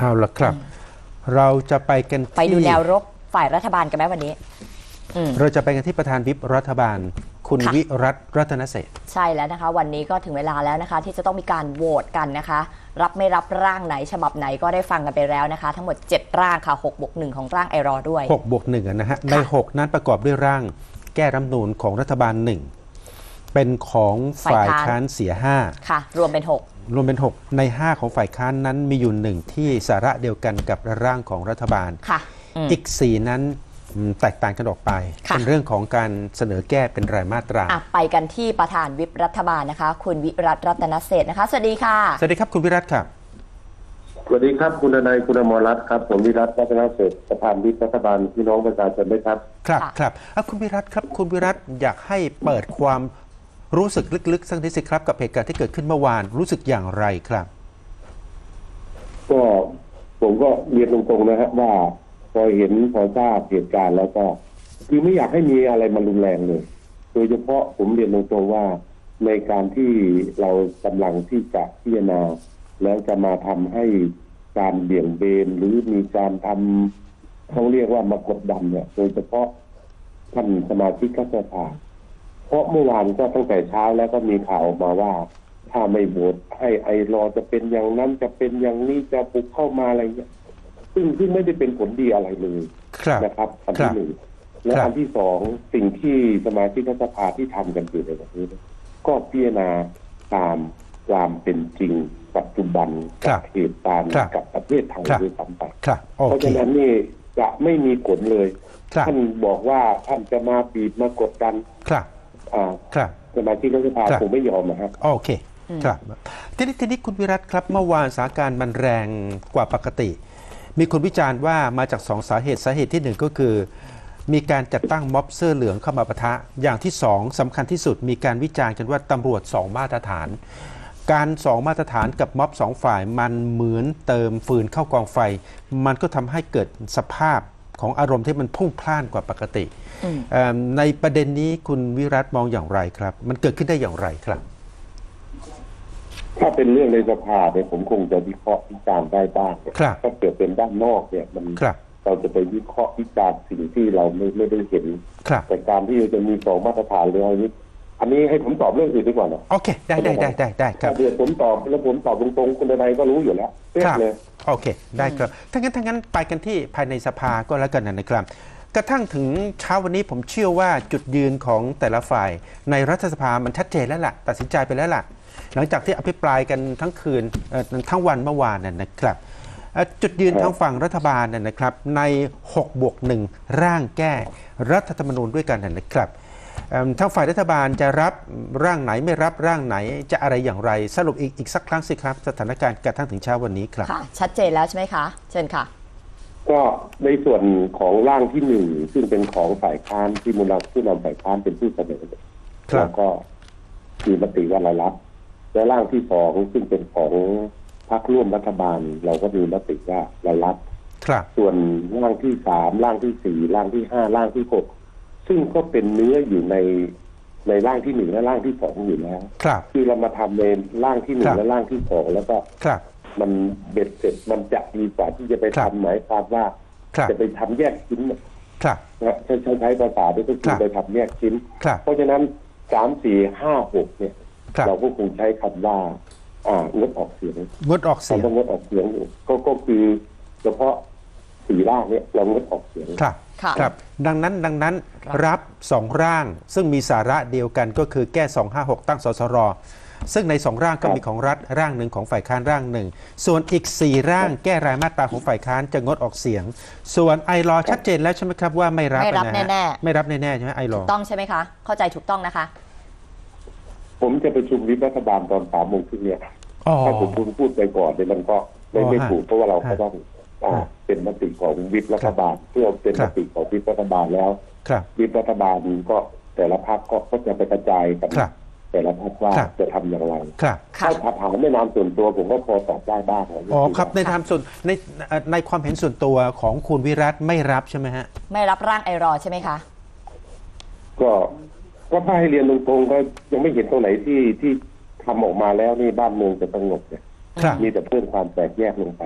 เอาละครับเราจะไปกันที่ไปดูแนวรบฝ่ายรัฐบาลกันไหมวันนี้เราจะไปกันที่ประธานวิปรัฐบาลคุณวิรัต รัตนเศรษฐ์ใช่แล้วนะคะวันนี้ก็ถึงเวลาแล้วนะคะที่จะต้องมีการโหวตกันนะคะรับไม่รับร่างไหนฉบับไหนก็ได้ฟังกันไปแล้วนะคะทั้งหมด7ร่างค่ะ6+1ของร่างไอรอด้วย 6+1นะฮะใน6นั้นประกอบด้วยร่างแก้รัฐธรรมนูญของรัฐบาล1เป็นของฝ่ายค้านเสีย5 ค่ะรวมเป็น 6ใน5ของฝ่ายค้านนั้นมีอยู่1ที่สาระเดียวกันกับร่างของรัฐบาลค่ะอีก4นั้นแตกต่างกันออกไปเป็นเรื่องของการเสนอแก้เป็นรายมาตราไปกันที่ประธานวิปรัฐบาลนะคะคุณวิรัต รัตนเศรษฐ์นะคะสวัสดีค่ะสวัสดีครับคุณวิรัตครับสวัสดีครับคุณนายคุณอมรรัตน์ครับผมวิรัต รัตนเศรษฐ์ประธานวิปรัฐบาลพี่น้องประชาชนด้วยครับครับคุณวิรัตครับคุณวิรัตอยากให้เปิดความรู้สึกลึกๆสักนิดสิครับกับเหตุการณ์ที่เกิดขึ้นเมื่อวานรู้สึกอย่างไรครับก็ผมก็เรียนตรงๆนะครับว่าพอเห็นพอทราบเหตุการณ์แล้วก็คือไม่อยากให้มีอะไรมันรุนแรงเลยโดยเฉพาะผมเรียนตรงๆว่าในการที่เรากำลังที่จะพิจารณาแล้วจะมาทำให้การเบี่ยงเบนหรือมีการทำเขาเรียกว่ามากดดันเนี่ยโดยเฉพาะท่านสมาชิกรัฐสภาเพราะเมื่อวานก็ตั้งแต่เช้าแล้วก็มีข่าวออกมาว่าถ้าไม่โหวตให้ไอรอจะเป็นอย่างนั้นจะเป็นอย่างนี้จะบุกเข้ามาอะไรเงี้ยซึ่งไม่ได้เป็นผลดีอะไรเลยนะครับอันที่หนึ่งและอันที่สองสิ่งที่สมาชิกรัฐสภาที่ทำกันอยู่ในวันนี้ก็พิจารณาตามความเป็นจริงปัจจุบันกับเหตุการณ์กับประเทศไทยด้วยซ้ำไปเพราะฉะนั้นนี่จะไม่มีผลเลยท่านบอกว่าท่านจะมาบีบมากดดันสมาชิกรัฐสภาคงไม่ยอมนะครับโอเคครับทีนี้คุณวิรัตครับเมื่อวานสถานการณ์มันแรงกว่าปกติมีคนวิจารณ์ว่ามาจาก2 สาเหตุที่1ก็คือมีการจัดตั้งม็อบเสื้อเหลืองเข้ามาปะทะอย่างที่2สำคัญที่สุดมีการวิจารณ์กันว่าตำรวจ2 มาตรฐานการ2 มาตรฐานกับม็อบ2 ฝ่ายมันเหมือนเติมฟืนเข้ากองไฟมันก็ทำให้เกิดสภาพของอารมณ์ที่มันพุ่งพล่านกว่าปกติในประเด็นนี้คุณวิรัตมองอย่างไรครับมันเกิดขึ้นได้อย่างไรครับถ้าเป็นเรื่องในสภาเนี่ยผมคงจะวิเคราะห์วิจารณ์ได้บ้างถ้าเกิดเป็นด้านนอกเนี่ยมันเราจะไปวิเคราะห์วิจารณ์สิ่งที่เราไม่ได้เห็นแต่การที่จะมี2 มาตรฐานเลยอันนี้ให้ผมตอบเรื่องอื่นดีกว่านะโอเคได้ครับเดี๋ยวผมตอบแล้วผมตอบตรงๆคุณใดก็รู้อยู่แล้วเลยโอเคได้ครับถ้างั้นไปกันที่ภายในสภาก็แล้วกันนะครับกระทั่งถึงเช้าวันนี้ผมเชื่อว่าจุดยืนของแต่ละฝ่ายในรัฐสภามันชัดเจนแล้วล่ะตัดสินใจไปแล้วล่ะหลังจากที่อภิปรายกันทั้งคืนทั้งวันเมื่อวานนะครับจุดยืนทางฝั่งรัฐบาลนะครับใน6+1ร่างแก้รัฐธรรมนูญด้วยกันนะครับทางฝ่ายรัฐบาลจะรับร่างไหนไม่รับร่างไหนจะอะไรอย่างไรสรุปอีกสักครั้งสิครับสถานการณ์กระทั่งถึงเช้าวันนี้ครับค่ะชัดเจนแล้วใช่ไหมคะเชิญค่ะก็ในส่วนของร่างที่1ซึ่งเป็นของฝ่ายค้านที่มูลนิธิผู้นำฝ่ายค้านเป็นผู้เสนอแล้วก็มีมติว่าเรารับและร่างที่2ซึ่งเป็นของพรรคร่วมรัฐบาลเราก็มีมติว่าเรารับส่วนร่างที่3ร่างที่4ร่างที่5ร่างที่6ซึ่งก็เป็นเนื้ออยู่ในร่างที่1และร่างที่2อยู่แล้วคือเรามาทำในร่างที่1และร่างที่2แล้วก็มันเบ็ดเสร็จมันจะดีกว่าที่จะไปทำหมายความว่าจะไปทำแยกชิ้นใช้ภาษาด้วยก็คือไปทำแยกชิ้นเพราะฉะนั้น3 4 5 6เนี่ยเราก็คงใช้คำว่างดออกเสียงงดออกเสียงก็คือเฉพาะ4 ร่างเนี่ยเรางดออกเสียงครับดังนั้นรับ2 ร่างซึ่งมีสาระเดียวกันก็คือแก้256ตั้งสสรซึ่งใน2 ร่างก็มีของรัฐร่างหนึ่งของฝ่ายค้านร่างหนึ่งส่วนอีก4 ร่างแก้รายมาตราของฝ่ายค้านจะงดออกเสียงส่วนไอรอชัดเจนแล้วใช่ไหมครับว่าไม่รับแน่ไม่รับแน่ใช่ไหมไอรอต้องใช่ไหมคะเข้าใจถูกต้องนะคะผมจะประชุมวิปรัฐบาลตอน3 โมงครึ่งเนี่ยถ้าผมพูดไปก่อนเนี่ยมันก็ไม่ถูกเพราะว่าเราก็ต้องเป็นมติของวิปรัฐบาลเพื่อเป็นมติของวิปรัฐบาลแล้ววิปรัฐบาลก็แต่ละพรรคก็จะไปกระจายกันแต่ละพรรคว่าจะทำอย่างไรถ้าถามในนามส่วนตัวผมก็พอตอบได้บ้างครับในนามส่วนในความเห็นส่วนตัวของคุณวิรัตไม่รับใช่ไหมฮะไม่รับร่างไอรอใช่ไหมคะก็ถ้าให้เรียนตรงๆก็ยังไม่เห็นตรงไหนที่ทำออกมาแล้วนี่บ้านเมืองจะสงบเนี่ยมีแต่เพิ่มความแตกแยกลงไป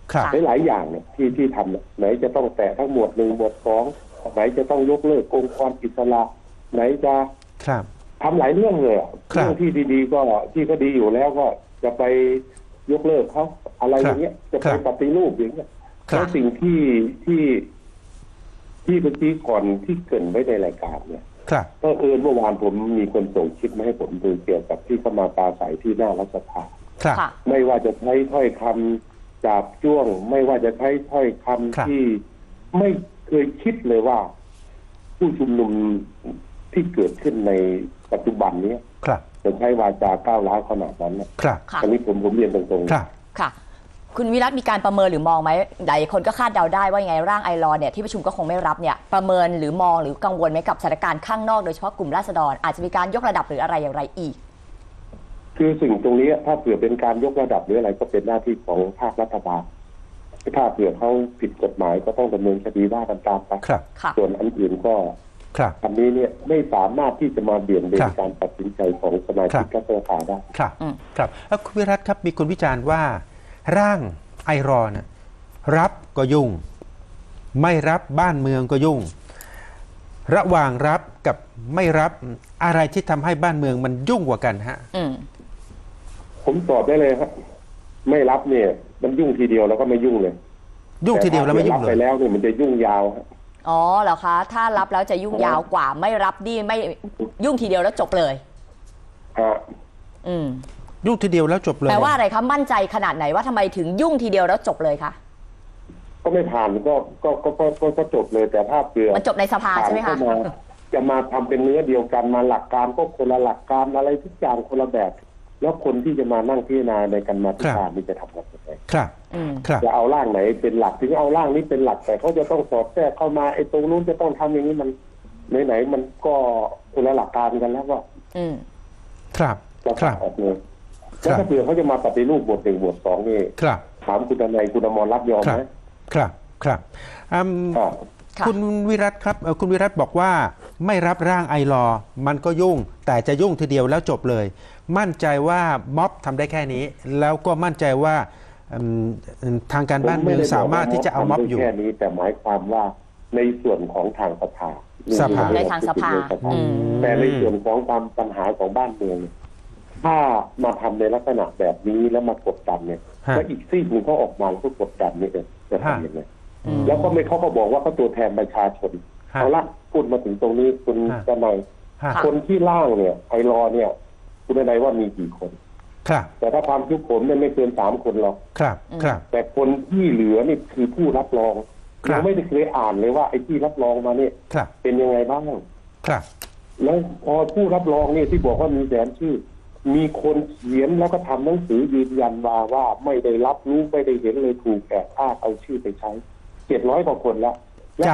ครับหลายๆอย่างเนี่ยที่ทำเนี่ยไหนจะต้องแตะทั้งหมวด1หมวด2ไหนจะต้องยกเลิกองค์กรอิสระไหนจะครับทำหลายเรื่องเลยอะครับเรื่องที่ดีๆก็ที่ก็ดีอยู่แล้วก็จะไปยกเลิกเขาอะไรอย่างเงี้ยจะครัไปบปฏิรูปอย่างเงี้ยครับแล้วสิ่งที่เมื่อกี้ก่อนที่เกริ่นไว้ในรายการเนี่ยครับก็เมื่อวานผมมีคนส่งคลิปมาให้ผมดูเกี่ยวกับที่เข้ามาปราศัยที่หน้ารัฐสภาครับค่ะไม่ว่าจะใช้ถ้อยคำจาบจ้วง ไม่ว่าจะใช้ถ้อยคำครับที่ไม่เคยคิดเลยว่า ผู้ชุมนุมที่เกิดขึ้นในปัจจุบันนี้ครับจะใช้วาจาก้าวร้าวขนาดนั้นนะครับค่ะอันนี้ผมเรียนตรงๆครับค่ะ คุณวิรัตมีการประเมินหรือมองไหมหลายคนก็คาดเดาได้ว่ายังไงร่างไอรอเนี่ยที่ประชุมก็คงไม่รับเนี่ยประเมินหรือมองหรือกังวลไหมกับสถานการณ์ข้างนอกโดยเฉพาะกลุ่มราษฎรอาจจะมีการยกระดับหรืออะไรอย่างไรอีกคือสิ่งตรงนี้ถ้าเผื่อเป็นการยกระดับหรืออะไรก็เป็นหน้าที่ของภาครัฐบาลถ้าเผื่อเขาผิดกฎหมายก็ต้องดำเนินคดีว่ากันตามไปครับค่ะส่วนอันอื่นก็ครับอันนี้เนี่ยไม่สามารถที่จะมาเบี่ยงเบคน รับการตัดสินใจของสมาชิกรัฐสภาได้ครับอืมครับแล้วคุณวิรัตครับมีคนวิจารณ์ว่า ร่างไอรอนะรับก็ยุ่ง ไม่รับบ้านเมืองก็ยุ่ง ระหว่างรับกับไม่รับอะไรที่ทำให้บ้านเมืองมันยุ่งกว่ากันฮะอืมผมตอบได้เลยครับไม่รับเนี่ย มันยุ่งทีเดียวแล้วก็ไม่ยุ่งเลยยุ่งทีเดียวแล้วไม่ยุ่งต่ถ้าเลรับยไปแล้วเนี่ยมันจะยุ่งยาวครับอ๋อเหรอคะ ถ้ารับแล้วจะยุ่งยาวกว่า ไม่รับดีไม่ยุ่งทีเดียวแล้วจบเลย อืมยุ่งทีเดียวแล้วจบเลยแปลว่าอะไรคะมั่นใจขนาดไหนว่าทำไมถึงยุ่งทีเดียวแล้วจบเลยคะก็ไม่ผ่านก็จบเลย แต่ถ้าเผื่อมันจบในสภาใช่ไหมคะผ่านเข้าาจะมาทำเป็นเนื้อเดียวกันมาหลักการก็คนละหลักการอะไรทุกอย่างคนละแบบ แล้วคนที่จะมานั่งพิจารณาในการมาธิการนี่จะทำกันยังไงครับอืมครับจะเอาร่างไหนเป็นหลักถึงเอาร่างนี้เป็นหลักแต่เขาจะต้องสอดแทรกเข้ามาไอ้ตรงนู้นจะต้องทำอย่างนี้มันไหนๆมันก็คนละหลักการกันแล้วก็อืมครับเราครัตัดบออกเลยครัแล้วบถ้าเผื่อเขาจะมาปฏิรูปบท1บท2นี่ครับถามคุณทนายคุณอมรรับยอมครับไหมครับครับอืมอ่าค่ะคุณวิรัตครับคุณวิรัตบอกว่าไม่รับร่างไอรอมันก็ยุ่ง แต่จะยุ่งทีเดียวแล้วจบเลย มั่นใจว่าม็อบทำได้แค่นี้ แล้วก็มั่นใจว่าทางการบ้านเมืองสามารถที่จะเอาม็อบอยู่แค่นี้แต่หมายความว่าในส่วนของทางสภาสภาในทางสภาอืมแต่ในส่วนของความปัญหาของบ้านเมืองเนี่ยถ้ามาทำในลักษณะแบบนี้แล้วมากดดันเนี่ยฮะแล้วอีกซีกหนึ่งเขาออกมาแล้วก็กดดันนี่จะทำยังไงอืมแล้วก็ไม่เขาก็บอกว่าเขาตัวแทนประชาชนฮะเอาละพูดมาถึงตรงนี้คุณฮะจะหน่อยฮะค่ะคนที่ร่างเนี่ยไอรอเนี่ย คุณนายว่ามีกี่คนครับแต่ถ้าความคิดผมเนี่ยไม่เกิน3 คนหรอกครับครับแต่คนที่เหลือนี่คือผู้รับรองครับเราไม่ได้เคยอ่านเลยว่าไอ้ที่รับรองมาเนี่ยครับเป็นยังไงบ้างครับแล้วพอผู้รับรองเนี่ยที่บอกว่ามีแสนชื่อ มีคนเขียนแล้วก็ทำหนังสือยืนยันมาว่าไม่ได้รับรู้ไม่ได้เห็นเลยถูกแอบอ้างเอาชื่อไปใช้700 กว่าคนแล้วจาก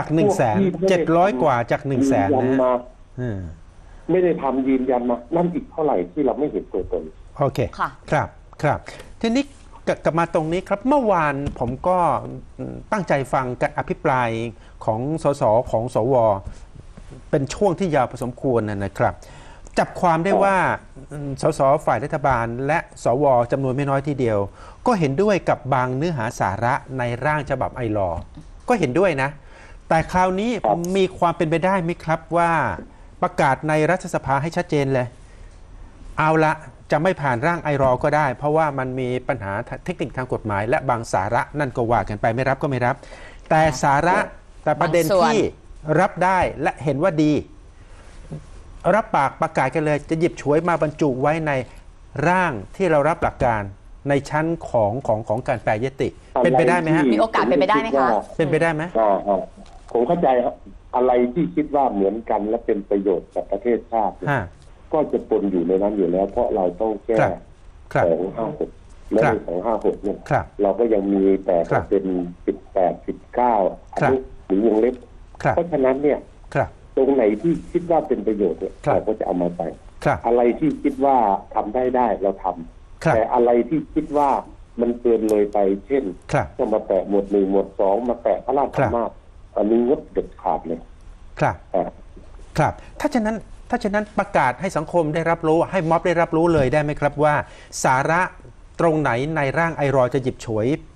100,000 กว่าจาก 100,000 ยืนยันนะมาอืมไม่ได้ทำยืนยันมานั่นอีกเท่าไหร่ที่เราไม่เห็นตัวตนโอเคค่ะครับครับทีนี้กลับมาตรงนี้ครับเมื่อวานผมก็ตั้งใจฟังการอภิปรายของสสของสวเป็นช่วงที่ยาวพอสมควรนะครับ จับความได้ว่าสสฝ่ายรัฐบาล และสวจำนวนไม่น้อยทีเดียว ก็เห็นด้วยกับบางเนื้อหาสาระในร่างฉบับไอลอว์ก็เห็นด้วยนะ แต่คราวนี้ครับมีความเป็นไปได้ไหมครับว่าประกาศในรัฐสภาให้ชัดเจนเลย เอาละจะไม่ผ่านร่างไอรอว์ก็ได้ เพราะว่ามันมีปัญหาเทคนิคทางกฎหมาย และบางสาระนั่นก็ว่ากันไปไม่รับก็ไม่รับ แต่สาระแต่ประเด็นบางส่วนที่รับได้และเห็นว่าดี รับปากประกาศกันเลยจะหยิบฉวยมาบรรจุไว้ในร่างที่เรารับหลักการในชั้นของการแปรยติ เป็นไปได้ไหมฮะมีโอกาสเป็นไปได้ไหมคะเป็นไปได้ไหมผมเข้าใจครับอะไรที่คิดว่าเหมือนกันและเป็นประโยชน์กับประเทศชาติเนี่ยฮะก็จะปนอยู่ในนั้นอยู่แล้ว เพราะเราต้องแก้ครับ ครับ 256และครับใน256เนี่ยครับเราก็ยังมีแต่ครับเป็น18 19อันครับนี้หรือวงเล็บครับเพราะฉะนั้นเนี่ยครับตรงไหนที่คิดว่าเป็นประโยชน์เนี่ยครับเราก็จะเอามาใส่ครับอะไรที่คิดว่าทำได้เราทำครับแต่อะไรที่คิดว่ามันเกินเลยไป เช่นครับก็มาแตะหมวด1หมวด2มาแตะพระราชอำนาจอันนี้งดเด็ดขาดเลยครับอ่าครับ ถ้าฉะนั้นประกาศให้สังคมได้รับรู้ให้ม็อบได้รับรู้เลยได้ไหมครับว่า สาระตรงไหนในร่างไอรอว์จะหยิบฉวย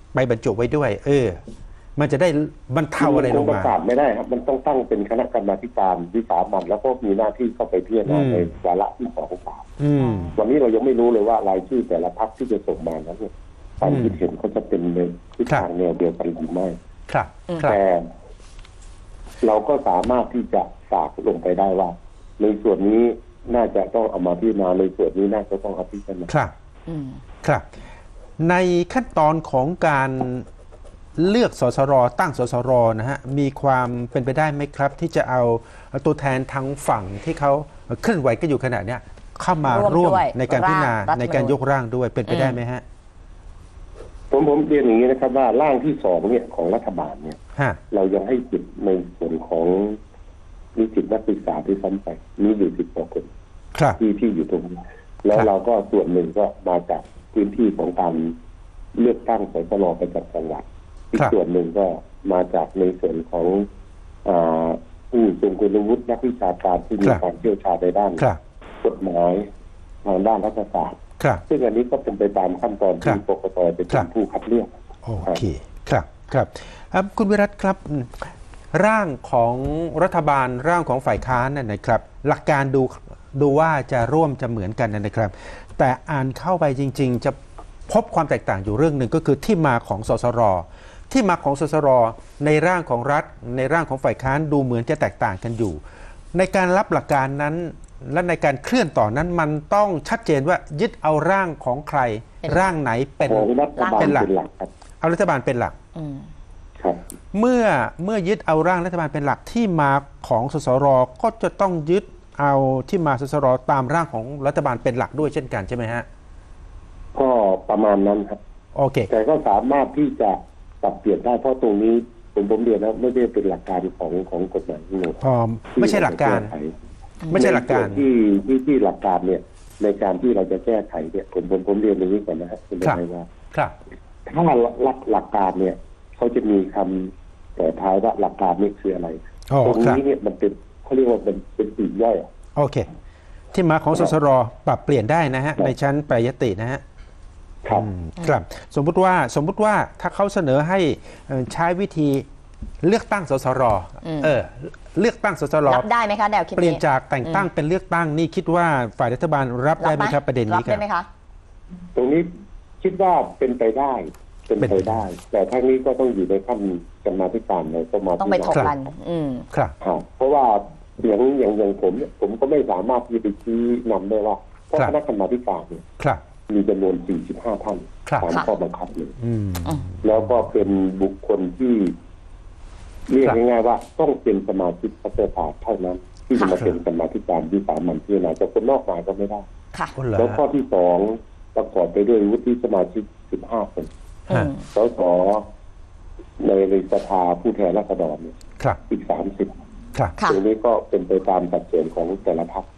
ไปบรรจุไว้ด้วย มันจะได้บรรเทาอะไรลงประมากาศไม่ได้ครับมันต้องตั้งเป็นคณะกรรมาธิการวิสามัญแล้วก็มีหน้าที่เข้าไปพิจารณาในวาระที่2 3 อืมวันนี้เรายังไม่รู้เลยว่ารายชื่อแต่ละพรรคที่จะส่งมานั้นเนี่ยความคิดเห็นเขาจะเป็นในทิศทางแนวเดียวกันหรือไม่ครับครับแต่เราก็สามารถที่จะฝากลงไปได้ว่า ในส่วนนี้น่าจะต้องเอามาพิจารณาในส่วนนี้น่าจะต้องเอาพิจารณาครับ ครับ ในขั้นตอนของการเลือกสสรตั้งสสรนะฮะมีความเป็นไปได้ไหมครับ ที่จะเอาตัวแทนทางฝั่งที่เขาเคลื่อนไหวก็อยู่ขณะเนี้ยเข้ามาร่วมในการพิจารณาในการยกร่างด้วยเป็นไปได้ไหมฮะผมเรียนอย่างนี้นะครับว่าร่างที่2เนี่ยของรัฐบาลเนี่ยฮะเรายังให้สิทธิ์ในส่วนของนิสิตนักศึกษาที่ซ้ำไปมีอยู่10 กว่าคนครับที่อยู่ตรงนี้แล้วเราก็ส่วนหนึ่งก็มาจากพื้นที่ของการเลือกตั้งสสรประจำจังหวัดอีกส่วนหนึ่งก็มาจากในส่วนของผู้ทรงคุณวุฒินักวิชาการที่มีความเชี่ยวชาญในด้านกฎหมายทางด้านรัฐศาสตร์ซึ่งอันนี้ก็เป็นไปตามขั้นตอนที่กกตเป็นผู้คัดเลือกโอเคครับครับคุณวิรัตครับร่างของรัฐบาลร่างของฝ่ายค้านนั่นนะครับ หลักการดูว่าจะร่วมจะเหมือนกันนะครับ แต่อ่านเข้าไปจริงๆจะพบความแตกต่างอยู่เรื่องหนึ่งก็คือที่มาของสสรที่มาของสสรในร่างของรัฐในร่างของฝ่ายค้านดูเหมือนจะแตกต่างกันอยู่ ในการรับหลักการนั้นและในการเคลื่อนต่อนั้นมันต้องชัดเจนว่ายึดเอาร่างของใครร่างไหนเป็นหลักเอารัฐบาลเป็นหลักเมื่อยึดเอาร่างรัฐบาลเป็นหลักที่มาของสสรก็จะต้องยึดเอาที่มาสสรตามร่างของรัฐบาลเป็นหลักด้วยเช่นกันใช่ไหมฮะก็ประมาณนั้นครับโอเคแต่ก็สามารถที่จะปรับเปลี่ยนได้เพราะตรงนี้ผมเรียนแล้วไม่ได้เป็นหลักการของกฎหมายทั้งหมดไม่ใช่หลักการไม่ใช่หลักการที่หลักการเนี่ยในการที่เราจะแก้ไขเนี่ยผมเรียนอย่างนี้ก่อนนะครับคุณนายว่าถ้าหลักการเนี่ยเขาจะมีคำต่อท้ายว่าหลักการนี่คืออะไรตรงนี้เนี่ยมันเป็นเขาเรียกว่าเป็นปีกย่อยโอเคที่มาของสสรปรับเปลี่ยนได้นะฮะในชั้นแปรยตินะฮะครับสมมุติว่าถ้าเขาเสนอให้ใช้วิธีเลือกตั้งสสรเลือกตั้งสสรรับได้ไหมคะแนวคิดเปลี่ยนจากแต่งตั้งเป็นเลือกตั้งนี่คิดว่าฝ่ายรัฐบาลรับได้ไหมครับประเด็นนี้รับได้ไหมคะตรงนี้คิดว่าเป็นไปได้แต่ทั้งนี้ก็ต้องอยู่ในขั้นกรรมาธิการเลยต้องไปถกกันครับเพราะว่าอย่างผมก็ไม่สามารถที่จะชี้นำได้ว่าเพราะคณะกรรมาธิการเนี่ยมีจำนวน45 ท่านตามข้อบังคับเลยแล้วก็เป็นบุคคลที่เรียกง่ายๆว่าต้องเป็นสมาชิกรัฐสภาเท่านั้นที่จะมาเป็นกรรมาธิการวิสามัญพิจารณาจะคนนอกมาก็ไม่ได้แล้วข้อที่2ประกอบไปด้วยวุฒิสมาชิก15 คนสสในสภาผู้แทนราษฎรอีก30ตรงนี้ก็เป็นไปตามสัดส่วนของแต่ละพรรค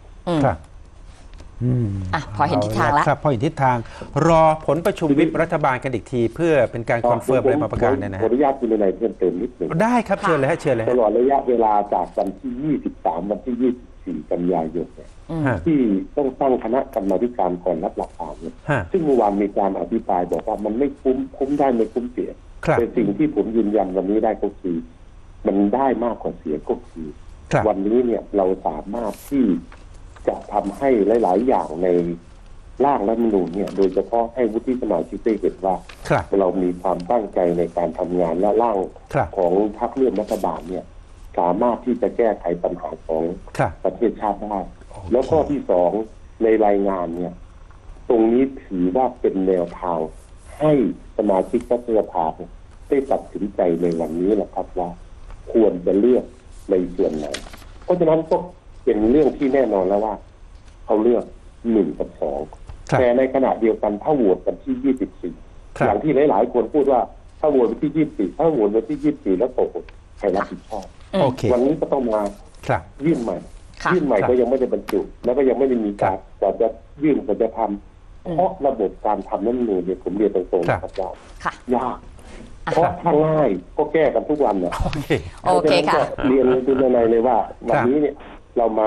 พอเห็นทิศทางแล้วครับพอเห็นทิศทางรอผลประชุมวิปรัฐบาลกันอีกทีเพื่อเป็นการคอนเฟิร์มอะไรมาประกาศเนี่ยนะขออนุญาตคุณนายเพิ่มเติมนิดหนึ่งได้ครับเชิญเลยฮะเชิญเลยตลอดระยะเวลาจากวันที่23วันที่24กันยายนที่ต้องตั้งคณะกรรมาธิการก่อนรับหลักการเนี่ยซึ่งเมื่อวานมีการอภิปรายบอกว่ามันไม่คุ้มได้ไม่คุ้มเสียแต่สิ่งที่ผมยืนยันวันนี้ได้ก็คือมันได้มากกว่าเสียก็คือวันนี้เนี่ยเราสามารถที่จะทำให้หลายๆอย่างในร่างรัฐธรรมนูญเนี่ยโดยเฉพาะให้วุฒิสมาชิกได้เห็นว่าเรามีความตั้งใจในการทำงานและร่างของพรรคร่วมรัฐบาลเนี่ยสามารถที่จะแก้ไขปัญหาของประเทศชาติได้แล้วข้อที่2ในรายงานเนี่ยตรงนี้ถือว่าเป็นแนวทางให้สมาชิกรัฐสภาได้ตัดสินใจในวันนี้แหละครับว่าควรจะเลือกในส่วนไหนเพราะฉะนั้นก็เป็นเรื่องที่แน่นอนแล้วว่าเขาเลือก1 กับ 2แต่ในขณะเดียวกันถ้าโหวตกันที่24อย่างที่หลายๆคนพูดว่าถ้าโหวตวันที่24ถ้าโหวตวันที่24แล้วตกใครรับผิดชอบวันนี้ก็ต้องมายื่นใหม่ก็ยังไม่ได้บรรจุแล้วก็ยังไม่ได้มีการจะยื่นจะทำเพราะระบบการทำนั้นเนี่ยผมเรียนตรงๆนะครับว่ายากเพราะถ้าง่ายก็แก้กันทุกวันเนี่ยโอเคค่ะเรียนคุณนายเลยว่าวันนี้เนี่ยเรามา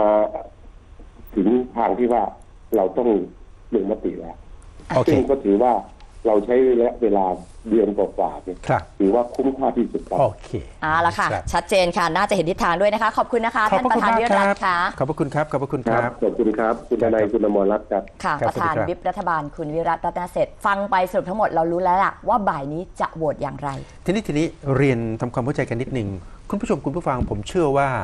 ถึงทางที่ว่าเราต้องลงมติแล้วซึ่งก็ถือว่าเราใช้ระยะเวลาเดือนกว่าๆเนี่ยครับถือว่าคุ้มค่าที่สุดครับโอเคละค่ะครับชัดเจนค่ะ น่าจะเห็นทิศทางด้วยนะคะ ขอบคุณนะคะขอบท่านพระปคุระณธานมากวิครัรัตบค่ะขอบพระคุณครับขอบพระคุณคครัรับบ ขอบคุณครับคุณทนายคุณอมรรัตน์ครับค่ะครับประธานสวัสดีครับวิปรัฐบาลคุณวิรัตรัตนเศรษฐ์ฟังไปสรุปทั้งหมดเรารู้แล้วล่ะว่าบ่ายนี้จะโหวตอย่างไรทีนี้เรียนทำความเข้าใจกันนิดหนึ่งคุณผู้ชมคุณผู้ฟังผมเชื่อว่า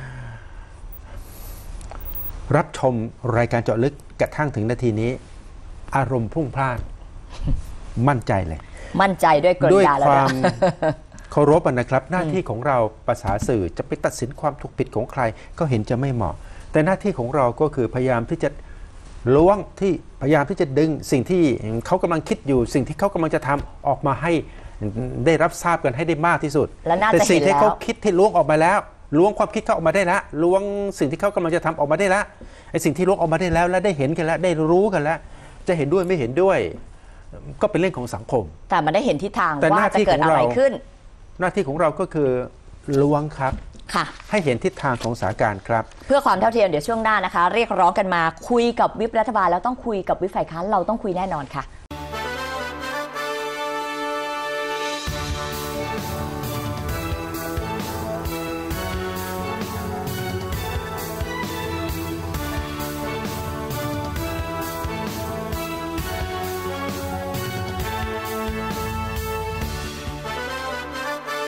รับชมรายการเจาะลึกกระทั่งถึงนาทีนี้ อารมณ์พุ่งพล่านมั่นใจเลยมั่นใจด้วยกลด้วยยาแล้วคนะวามเคารพนะครับ หน้าที่ของเราภาษาสื่อจะไปตัดสินความถูกผิดของใคร ก็เห็นจะไม่เหมาะ แต่หน้าที่ของเราก็คือพยายามที่จะล้วงที่พยายามที่จะดึงสิ่งที่เขากำลังคิดอยู่ สิ่งที่เขากำลังจะทำออกมาให้ได้รับทราบกันให้ได้มากที่สุดและน่าจะแต่สิ่งที่เห็นแล้วเขาคิดที่ล้วงออกมาแล้วล้วงความคิดเขาออกมาได้แล้วล้วงสิ่งที่เขากำลังจะทำออกมาได้แล้วไอ้สิ่งที่ล้วงออกมาได้แล้ว และได้เห็นกันแล้วได้รู้กันแล้ว จะเห็นด้วยไม่เห็นด้วย ก็เป็นเรื่องของสังคมแต่มันได้เห็นทิศทางแต่หว่าน้าจะที่เกิดของอะไรเราขึ้นหน้าที่ของเราก็คือล้วงครับค่ะให้เห็นทิศทางของสถานการณ์ครับเพื่อความเท่าเทียมเดี๋ยวช่วงหน้านะคะ เรียกร้องกันมาคุยกับวิปรัฐบาลแล้วต้องคุยกับวิปฝ่ายค้านเราต้องคุยแน่นอนค่ะ